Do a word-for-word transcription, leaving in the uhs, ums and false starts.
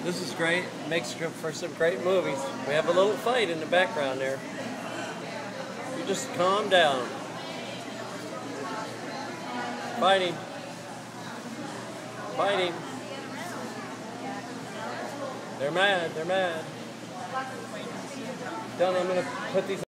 This is great. Makes for some great movies. We have a little fight in the background there. You just calm down. Fighting. Fighting. They're mad. They're mad. Done. I'm going to put these